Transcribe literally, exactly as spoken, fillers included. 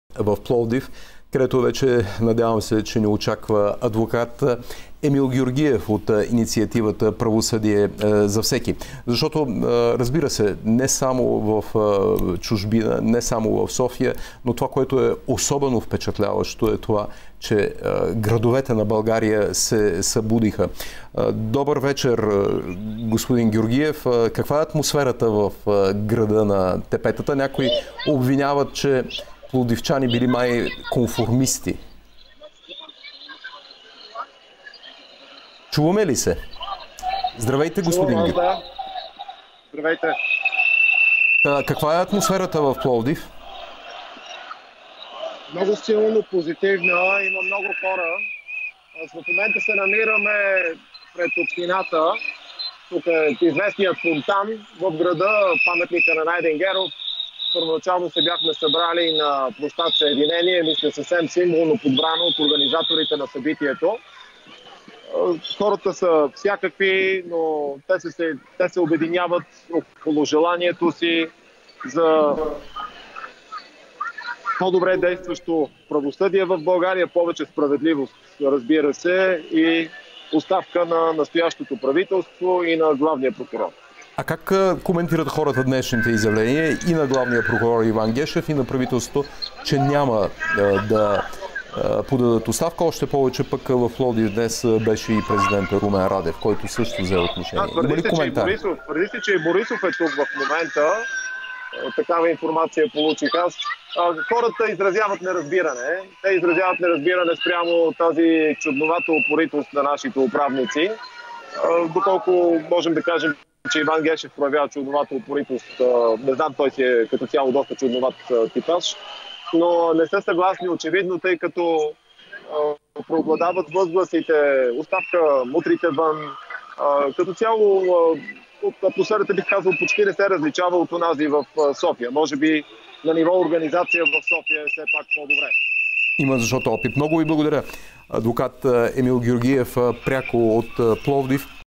в Пловдив, където вече надявам се, че ни очаква адвокат Емил Георгиев от инициативата Правосъдие за всеки. Защото, разбира се, не само в чужбина, не само в София, но това, което е особено впечатляващо, е това, че градовете на България се събудиха. Добър вечер, господин Георгиев. Каква е атмосферата в града на Тепетата? Някои обвиняват, че пловдивчани били май конформисти. Чуваме ли се? Здравейте, господин Георгиев. Да. Здравейте. А, каква е атмосферата в Пловдив? Много силно позитивна, има много хора. В момента се намираме пред общината. Тук е известният фонтан в града, паметника на Найден Геров. Първоначално се бяхме събрали на площад Съединение, мисля съвсем символно подбрано от организаторите на събитието. Хората са всякакви, но те се, те се обединяват около желанието си за по-добре действащо правосъдие в България, повече справедливост, разбира се, и оставка на настоящото правителство и на главния прокурор. А как коментират хората днешните изявления и на главния прокурор Иван Гешев, и на правителството, че няма да подадат оставка? Още повече пък в Пловдив днес беше и президентът Румен Радев, който също взе отношение. Да, твърди се, че Борисов, твърди се, че и Борисов е тук в момента. Такава информация получих аз. Хората изразяват неразбиране. Те изразяват неразбиране спрямо тази чудновата упоритост на нашите управници. Доколко можем да кажем, че Иван Гешев проявява чудновата упоритост. Не знам, той си е като цяло доста чудноват типаж. Но не са съгласни очевидно, тъй като преобладават възгласите, оставка, мутрите вън. Като цяло от атмосферата, бих казал, почти не се различава от онази в София. Може би на ниво организация в София е все пак по-добре. Има защото опит. Много ви благодаря. Адвокат Емил Георгиев, пряко от Пловдив.